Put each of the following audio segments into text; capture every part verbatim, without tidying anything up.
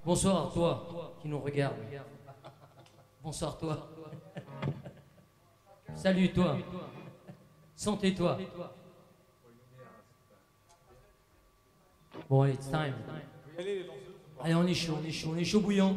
Bonsoir, toi qui nous regarde. Bonsoir, toi. Salut, toi. Santé-toi. Bon, it's time. Allez, on est chaud, on est chaud, on est chaud bouillant.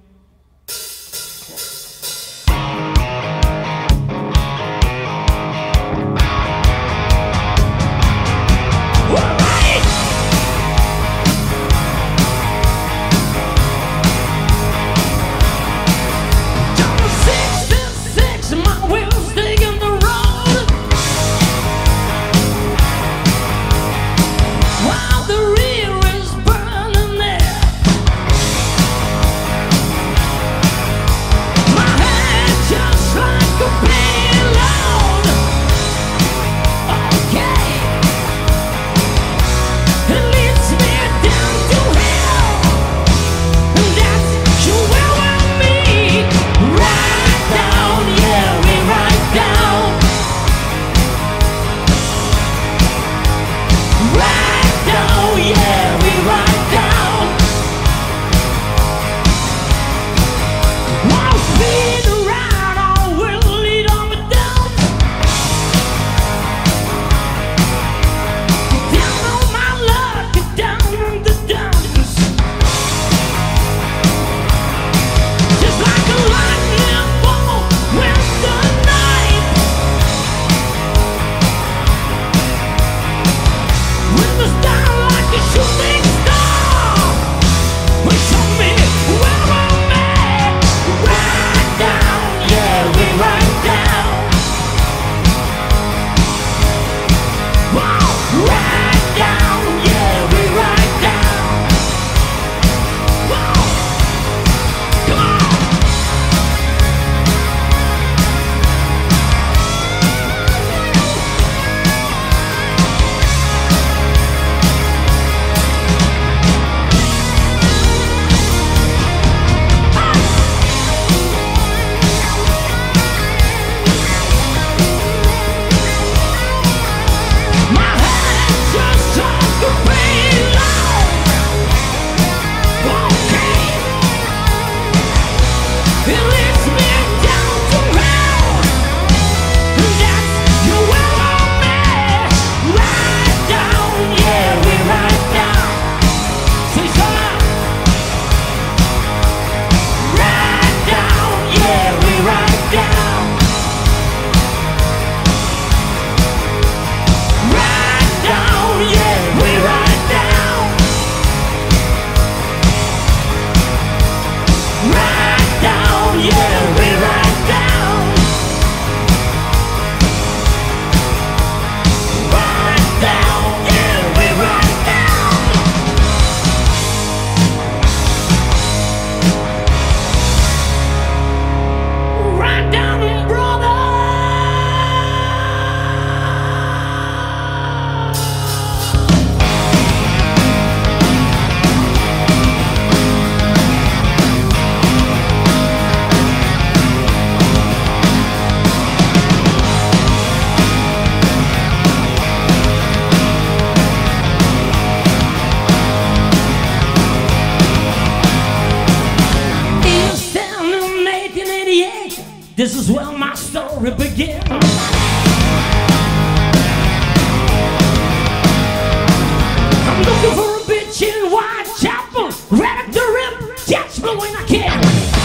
This is where my story begins. I'm looking for a bitch in Whitechapel, ready to rip, catch me when I can.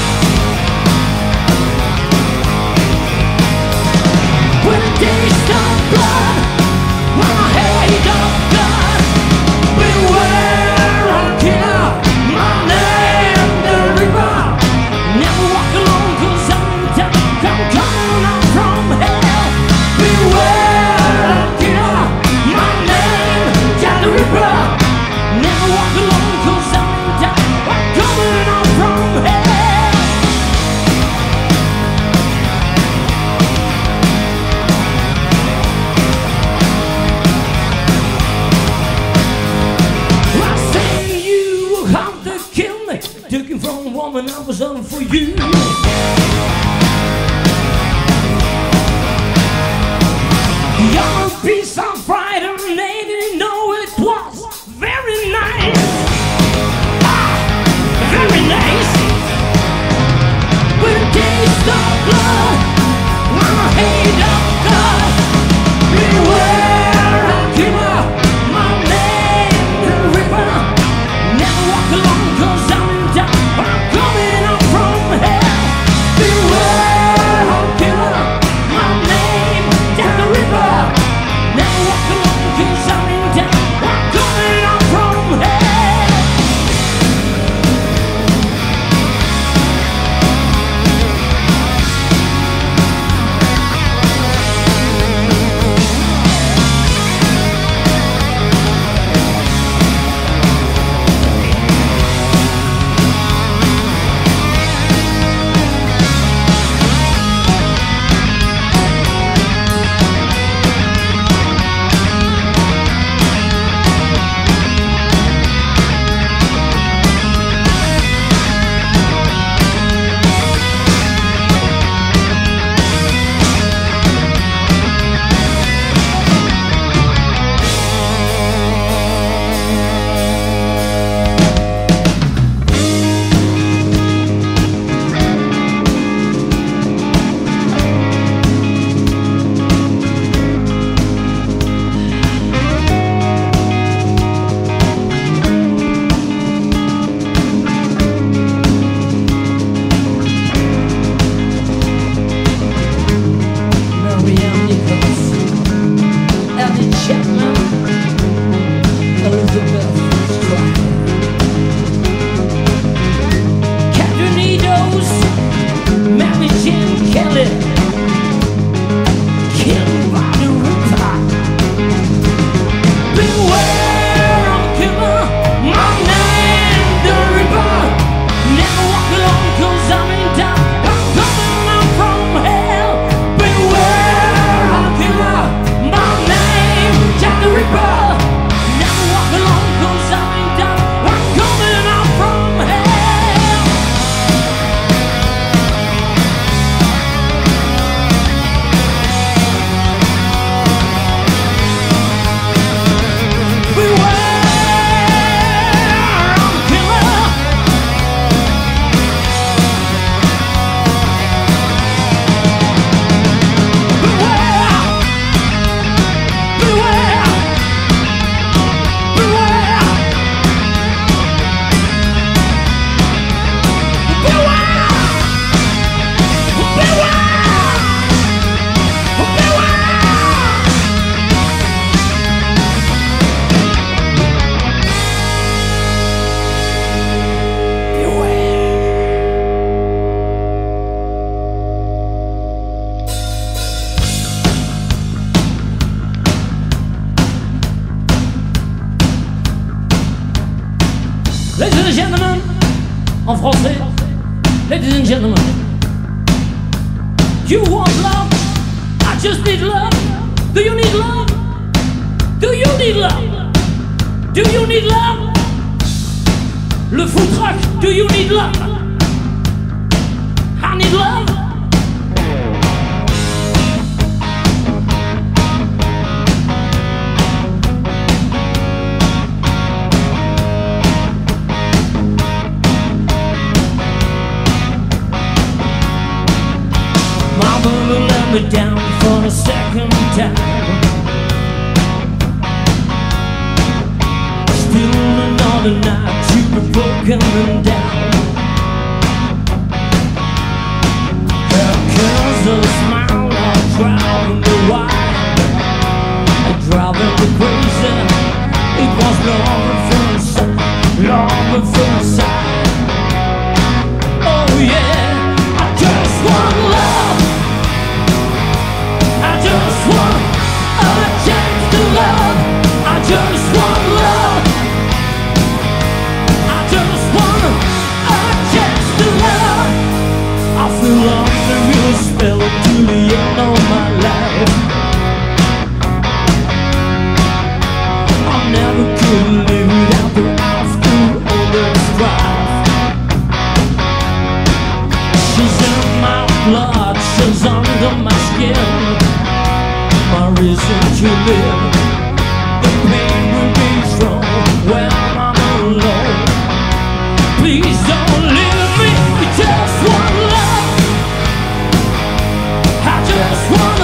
When the taste of blood, when I hate of God, beware of killer, my name the Reaper. Never walk alone 'cause I'm I'm coming up from hell. Beware of killer, my name Jack the Ripper. Never walk alone 'cause I'm I'm coming up from hell. I say you have to kill me, taken from a woman I was on for you. You're a piece of pride and they didn't know it was very nice. Ah, very hate of God. Beware of killer, my name the Ripper. Never walk alone 'cause I'm in doubt. I'm coming up from hell. Beware of killer, my name Jack the Ripper. Never walk alone 'cause I'm in doubt. I'm coming up from hell. Ladies and gentlemen, en français, ladies and gentlemen, you want love? I just need love. Do you need love? Do you need love? Do you need love? Le food truck, do you need love? I need love. Mama let me down for the second time. Still another night you've been broken and down. Her curls a smile are driving me wild, driving me crazy. It was long before sight, long before sight. Oh yeah, I just want love. I just want a chance to love. I just want love. I just want a chance to love. I feel under your spell till the end of my life. I never could live without her after all this strife. She's in my blood, she's under my skin. My reason to live, the pain will be strong when I'm alone. Please don't leave me, I just want love. I just want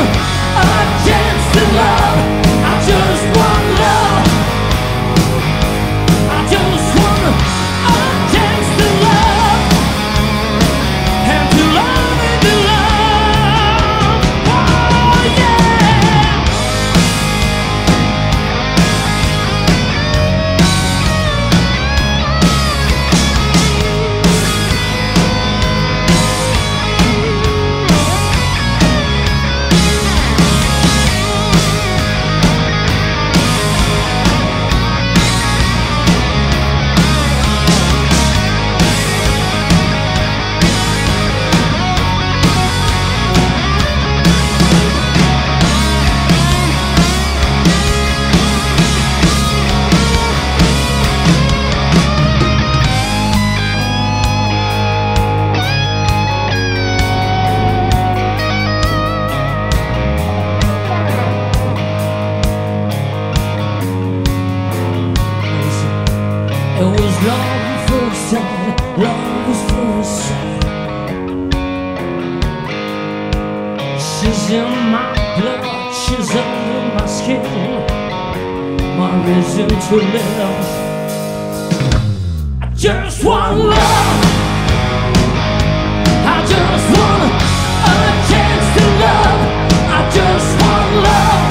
thought love was for a sight. She's in my blood, she's under my skin, my reason to live. I just want love, I just want a chance to love. I just want love,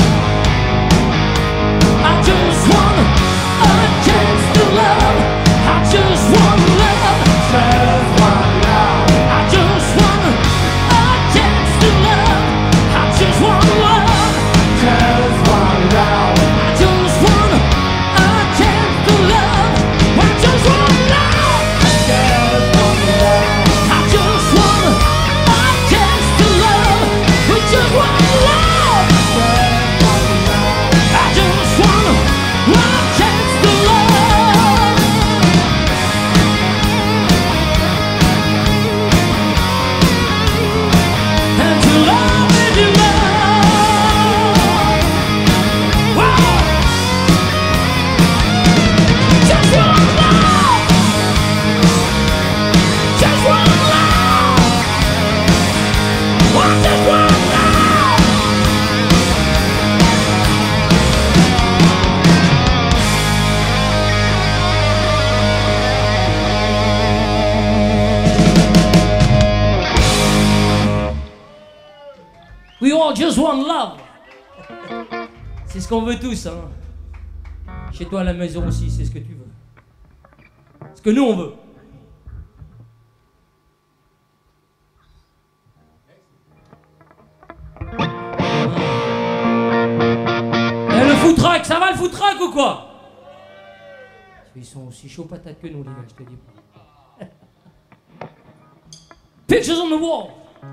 I just want a chance to love. I just want love, just want love. I just want a chance to love. I just want love, just want love. I just want a chance to love. I just want love, just want love. I just want a chance to love. We just want love, just want love. I just want a chance to love. And to love and to love. Whoa. Just want love, just want love. I just want love. We all just want love. C'est ce qu'on veut tous, hein. Chez toi à la maison aussi, c'est ce que tu veux. Ce que nous on veut. Et le food truck, ça va le food truck ou quoi? Ils sont aussi chauds patates que nous les gars, je te dis pas. Pictures on the wall.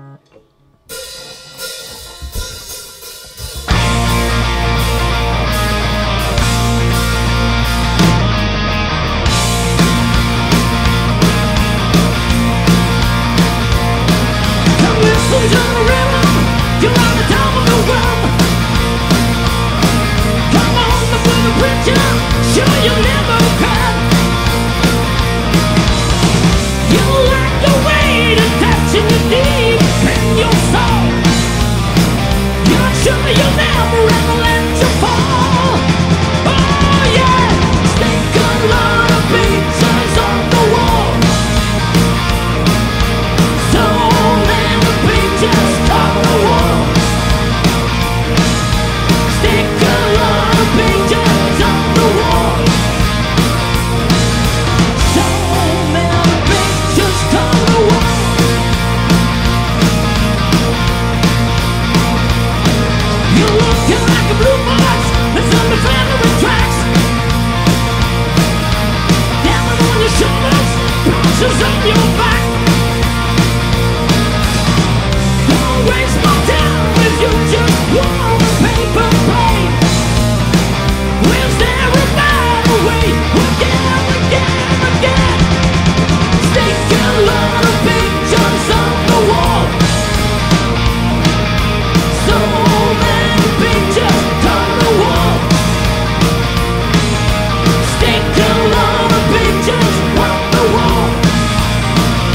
Listen to the rhythm, you're on the top of the world. Come on, the brother preacher, sure you never can. You like the weight attaching you deep in your soul. You're sure you'll never ever let you fall. Oh yeah, stick a lot of pictures on the wall. So many pictures on the wall. Stick a lot of pictures on the wall. So many pictures on the wall. You're looking like a blue box that's on the family tracks. Down on your shoulders, bruises on your back. Don't waste my time if you just want a paper plane. Where's there a better way? Again, again, again. Stick a lot of pictures on the wall. So many pictures on the wall. Stick a lot of pictures on the wall.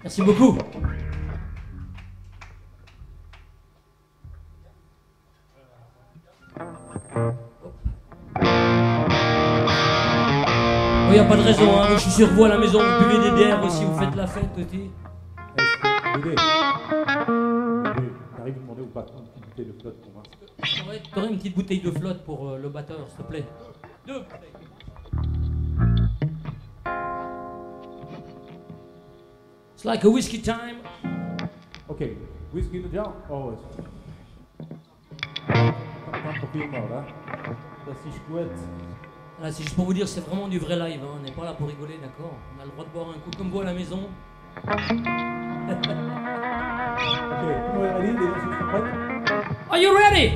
Merci beaucoup. Il n'y a pas de raison, hein. Je suis sûr que vous à la maison, vous buvez des bières aussi, vous faites la fête aussi. Bébé, t'arrives à demander ou pas une petite bouteille de flotte pour moi? Ouais, t'aurais une petite bouteille de flotte pour euh, le batteur, s'il te plaît. Deux bouteilles. It's like a whiskey time. Ok, whisky in the jar? Always. Tant pis mort là. Ça si je couette. Là, c'est juste pour vous dire, c'est vraiment du vrai live, hein. On n'est pas là pour rigoler, d'accord? On a le droit de boire un coup comme vous à la maison. Ok, comment est ready? Les gens sont prêts? Are you ready?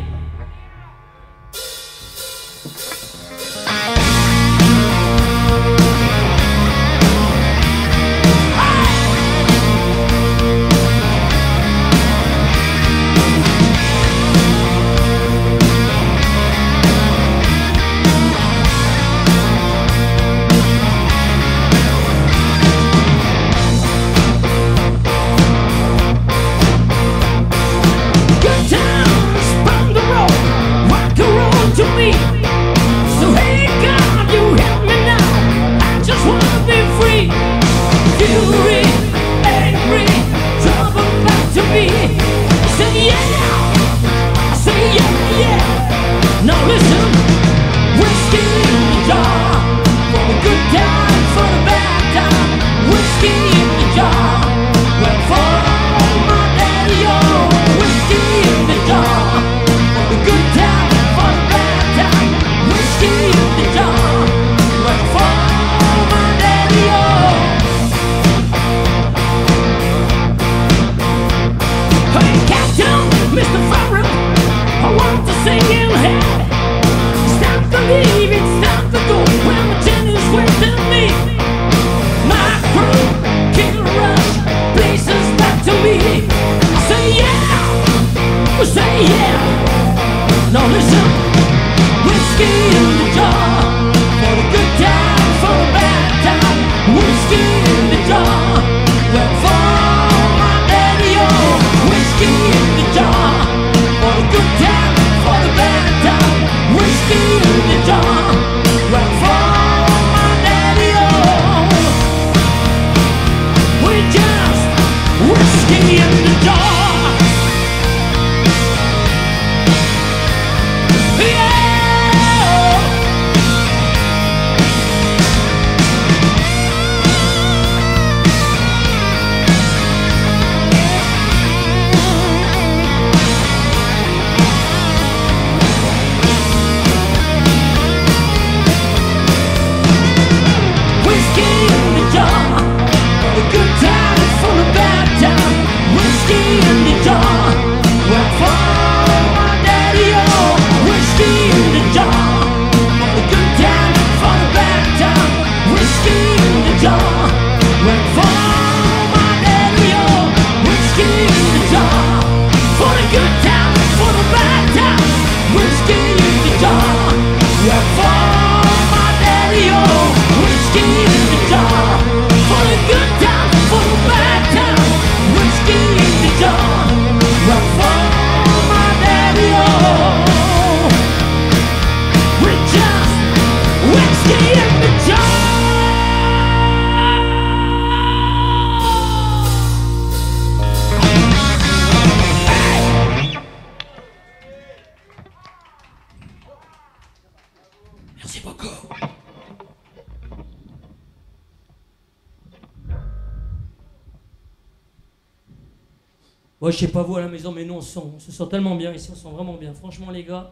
Moi, je sais pas vous à la maison, mais nous, on se sent, on se sent tellement bien ici, on se sent vraiment bien. Franchement, les gars,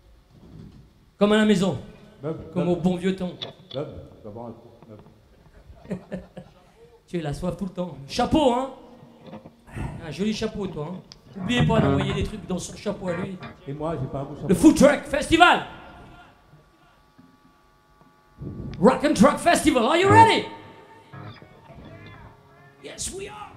comme à la maison, Bob, comme Bob, au bon vieux temps. Bob, tu vas boire un coup. Bob. Tu es la soif tout le temps. Chapeau, hein? Un joli chapeau, toi. Hein? N'oubliez pas d'envoyer des trucs dans son chapeau à lui. Et moi, j'ai pas un beau chapeau. Le Food Truck Festival! Rock and Truck Festival, are you ready? Yes, we are!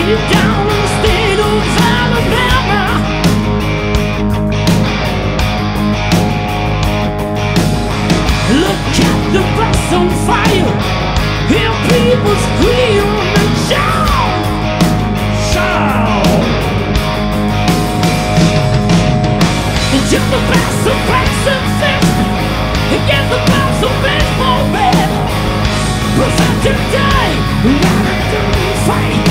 down in the state of Alabama. Look at the bus on fire, hear people scream and shout, shout. Just the best of backs and fists against the bounce of baseball bat. Present today, rather than fight.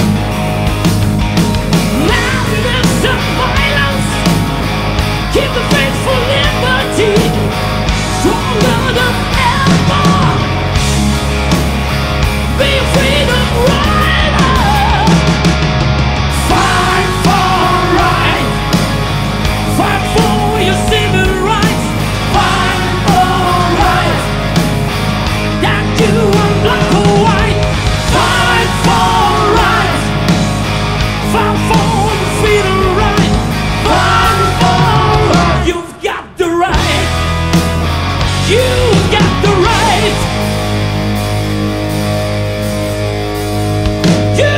Madness and violence, keep the faith for liberty, stronger than ever. Be a freedom rider. Fight for right, fight for your civil rights, fight for right. That you are black or white, fight for right, fight for the freedom right, fight for right. You've got the right, you've got the right. You.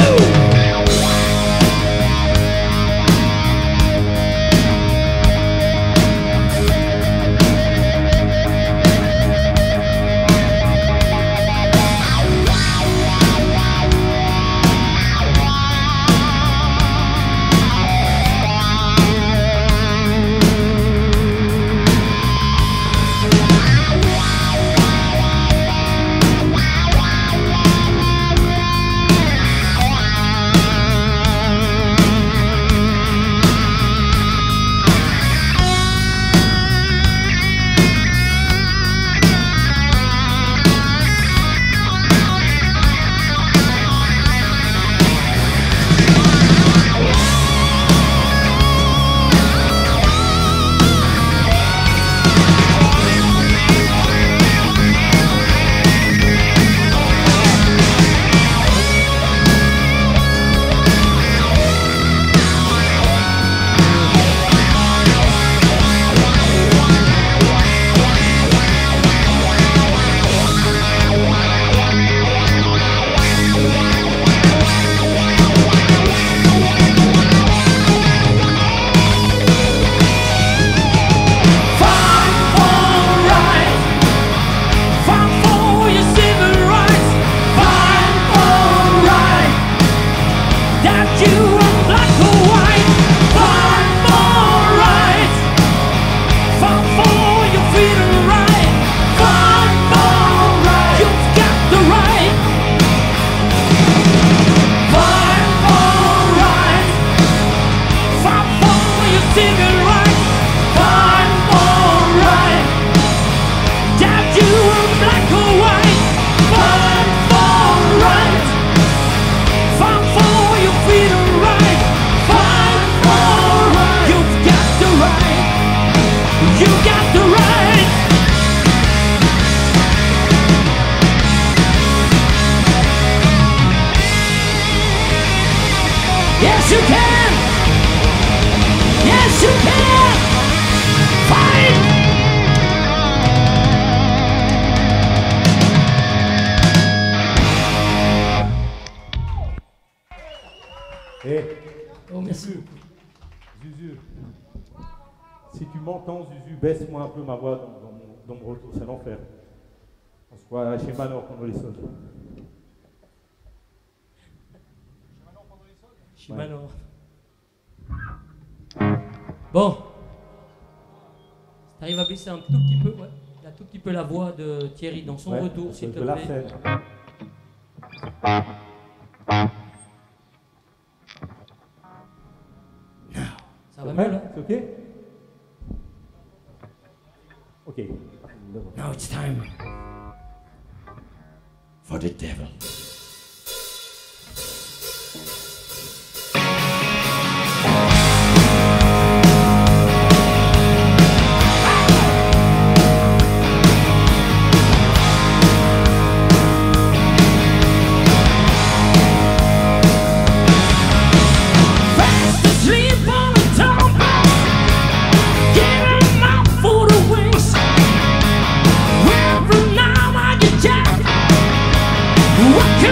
Yes, you can! Yes, you can! Fight! Eh, Oh, merci. Zuzu, Zuzu, si tu m'entends, Zuzu, baisse-moi un peu ma voix dans, dans, mon, dans mon retour, c'est l'enfer. On se voit chez Manor pendant les soldes. Shimano. Bon. T'arrives à baisser un tout petit peu, ouais, un tout petit peu la voix de Thierry dans son Ouais, retour, s'il te de la plaît. scène. Ça va mieux là? C'est ok? Ok. Now it's time for the devil. What can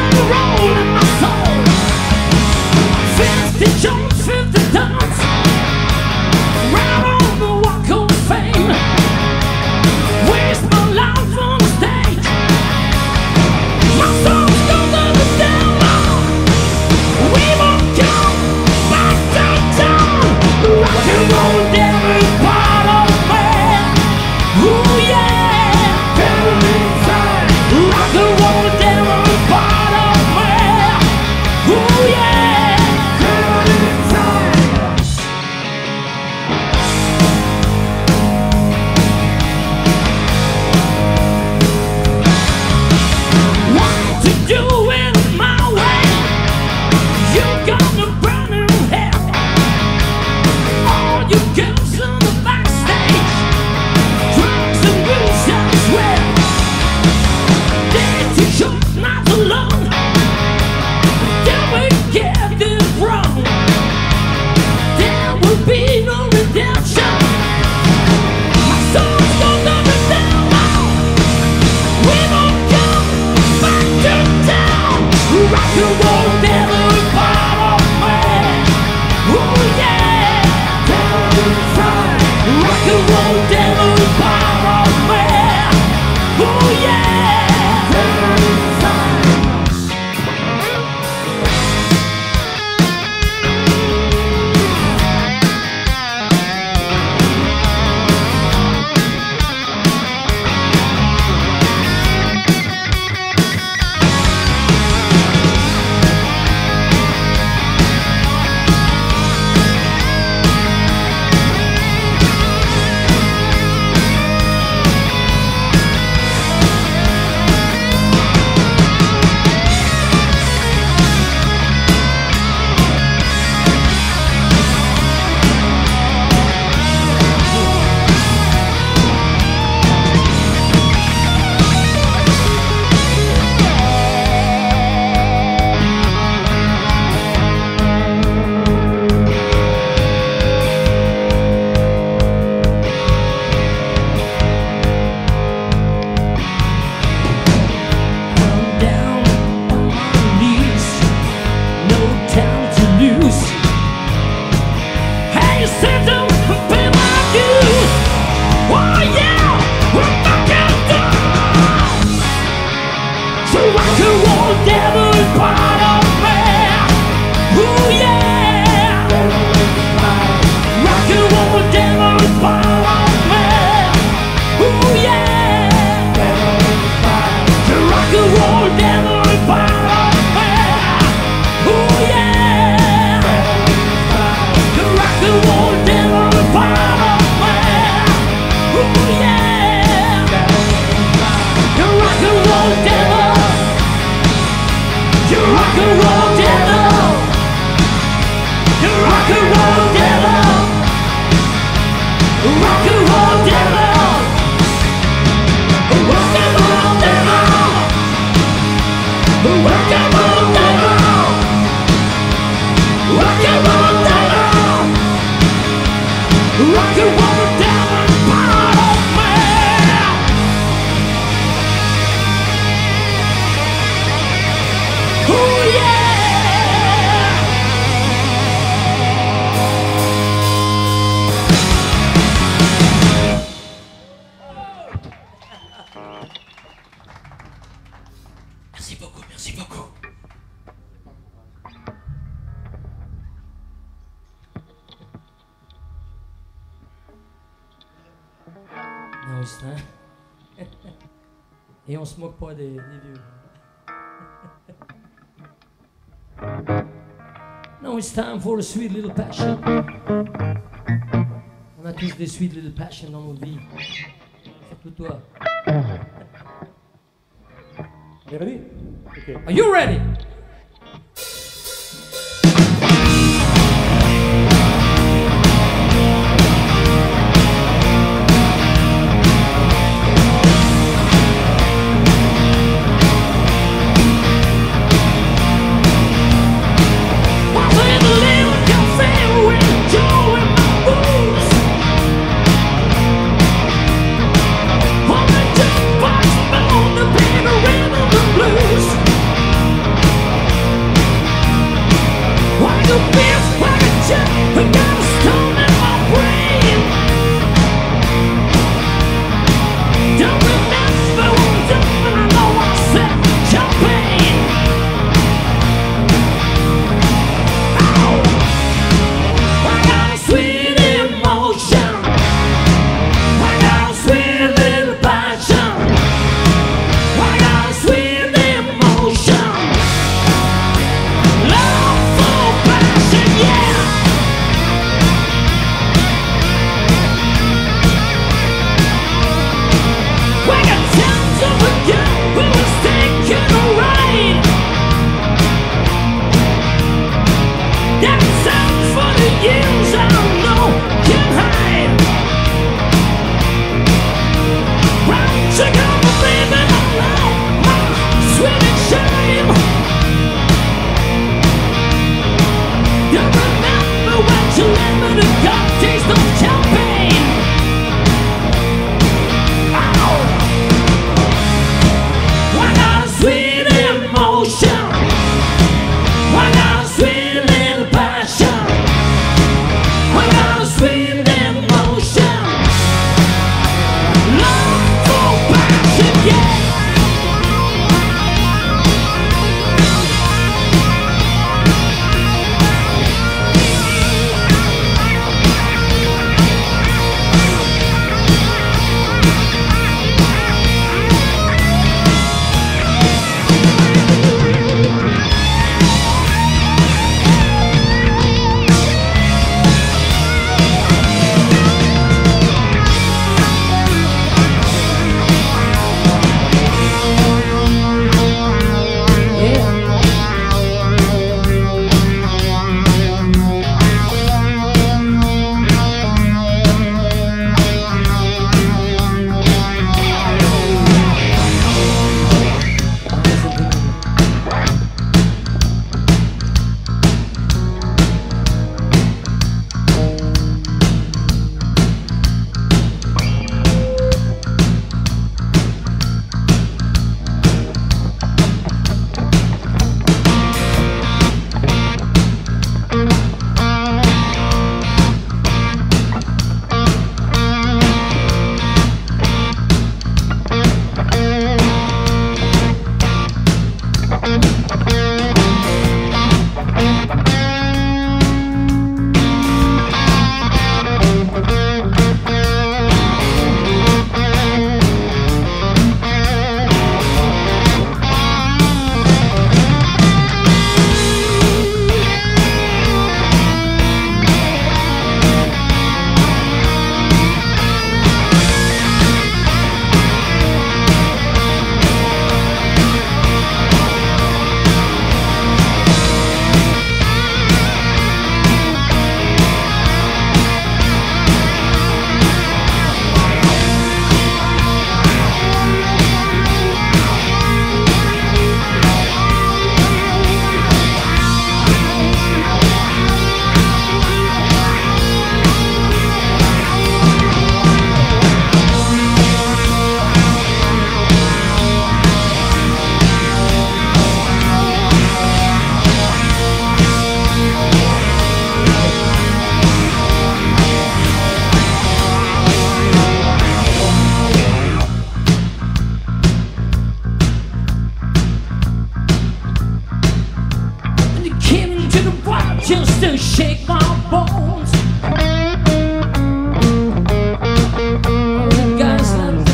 triste, hein? Et on se moque pas des, des vieux. Now it's time for a sweet little passion. On a tous des sweet little passion dans nos vies. Surtout toi. Are you ready? Okay. Are you ready? just to shake my bones. All the guys that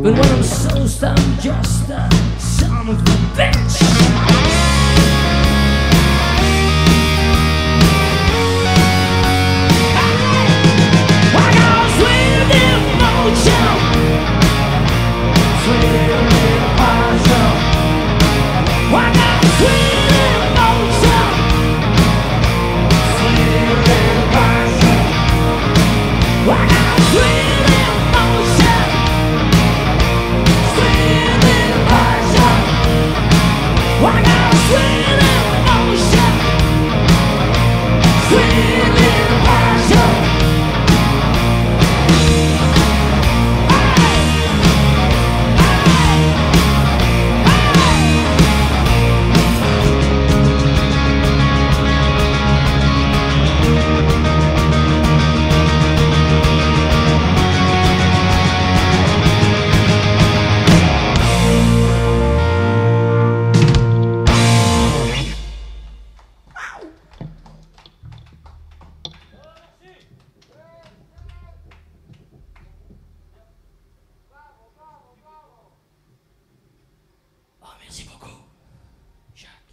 But when I'm soused, I'm just a son of a bitch. I got sweet emotion, sweet little passion. I got sweet emotion, sweet little passion. I got sweet emotion, sweet little passion. I got sweet emotion, sweet little passion. Oh, merci beaucoup, Jacques.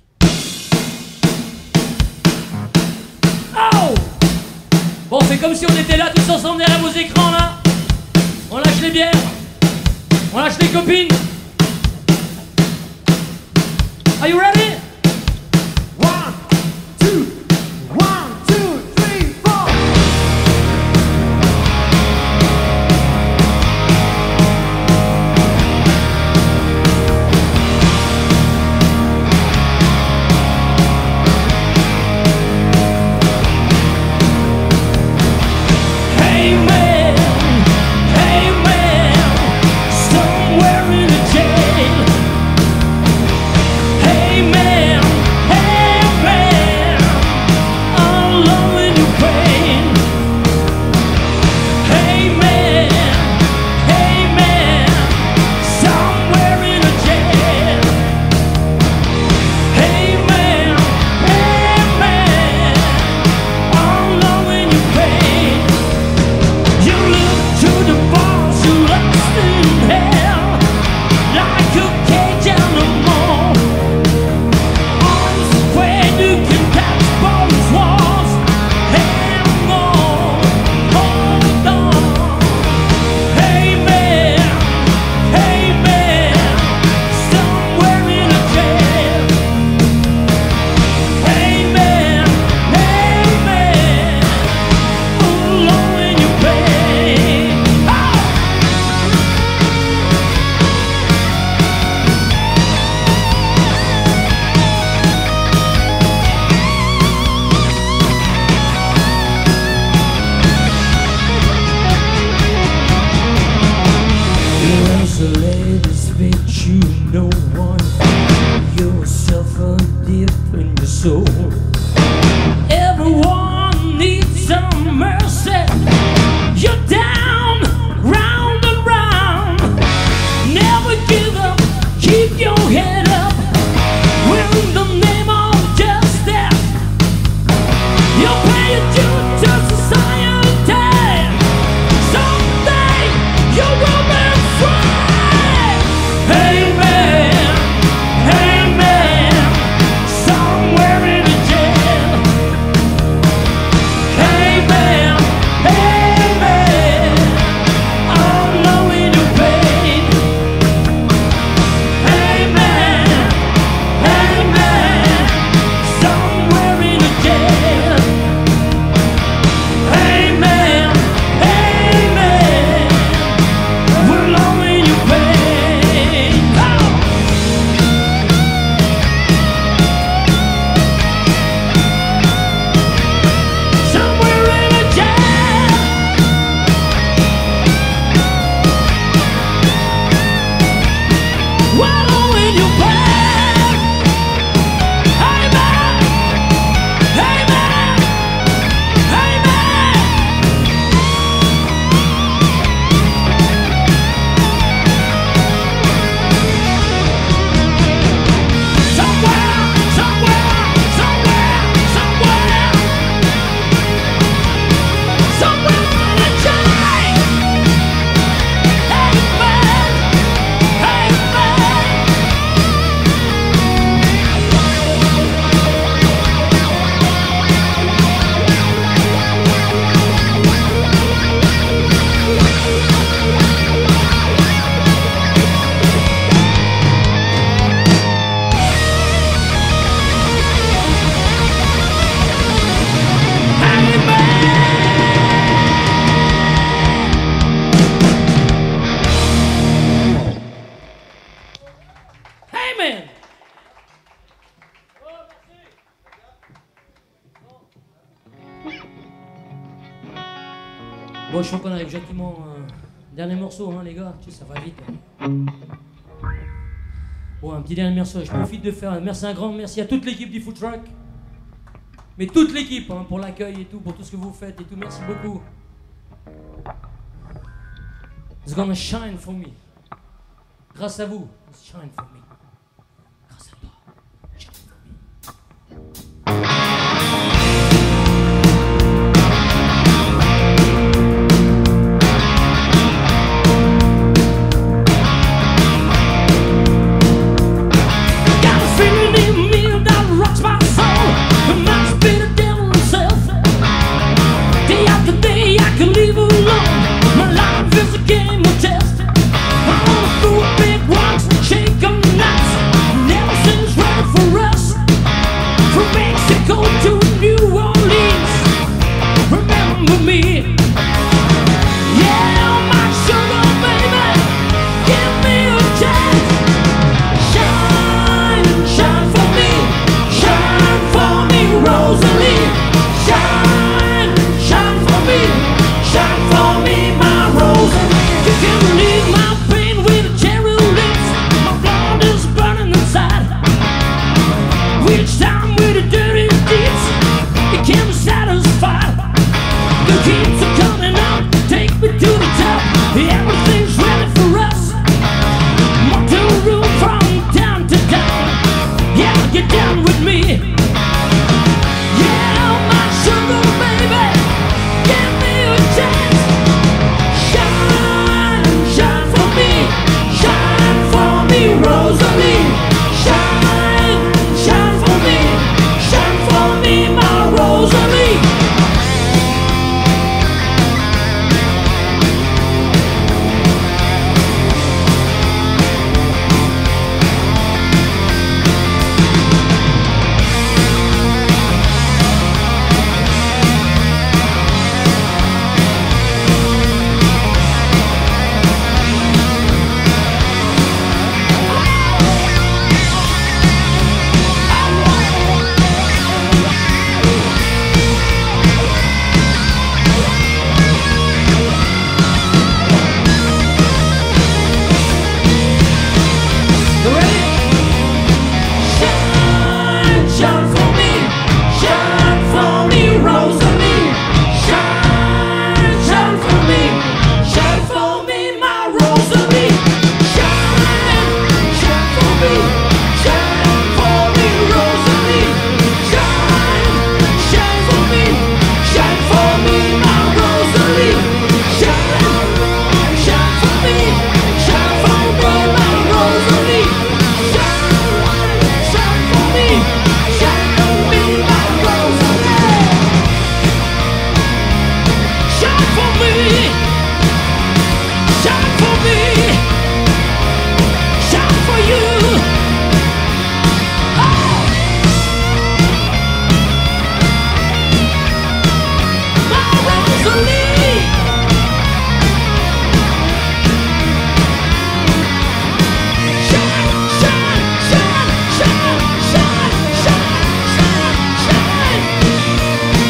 Oh! Bon, c'est comme si on était là tous ensemble derrière vos écrans là. On lâche les bières. On lâche les copines. Are you ready? One, two, one, two, three, four. Hey man, hey man, somewhere in a jail. Hey man. Bon, je sens qu'on arrive gentiment. Euh, dernier morceau, hein, les gars. Tu sais, ça va vite. Hein. Bon, un petit dernier morceau. Je profite de faire un merci, un grand merci à toute l'équipe du Food Truck. Mais toute l'équipe, hein, pour l'accueil et tout, pour tout ce que vous faites et tout. Merci beaucoup. It's gonna shine for me. Grâce à vous, it's shine for me. Grâce à toi, shine for me. Got a feeling in me that rocks my soul. It must be the devil himself. Day after day, I can leave alone. My life is a game of chess. I wanna throw big rocks and shake 'em nuts. Never seems right for us. From Mexico to New Orleans, remember me. Yeah, my sugar baby, give me a chance. Shine, shine for me, shine for me, Rosalie. Shine, shine for me, shine for me, my Rosalie. You can relieve my pain with a cherry lips. My blood is burning inside. Each time with the dirty deeds, it can't be satisfied. The keeps are coming out, take me to the top. Everything's ready for us. Motor room from town to town. Yeah, get down with me. Yeah, my sugar baby, give me a chance. Shine, shine for me, shine for me, Rosalie. Shine, shine for me, shine for me, my Rosalie. You ready? Shine, shine for me, shine for me, Rosalie. Shine, shine for me, shine for me, my Rosalie. Shine, shine for me, shine for me, Rosalie. Shine, shine for me, shine for me, my Rosalie. Shine, shine for me, shine for me, my Rosalie. Shine, shine for me, shine for me, my Rosalie. Shine for me, shine for me, shine for you. Oh, my Rosalie. Shine, shine, shine, shine, shine, shine, shine, shine.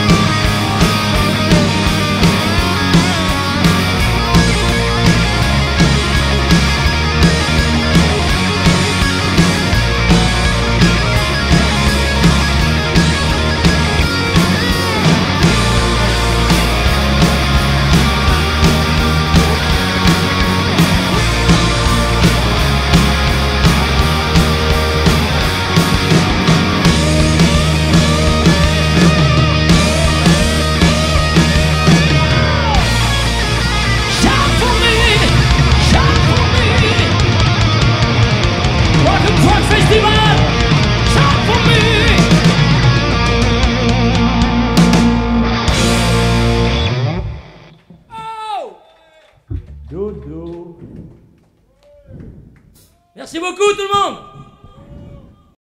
Shine for me, shine for me. Welcome to our festival. Shine for me. Oh! Dodo. Merci beaucoup tout le monde.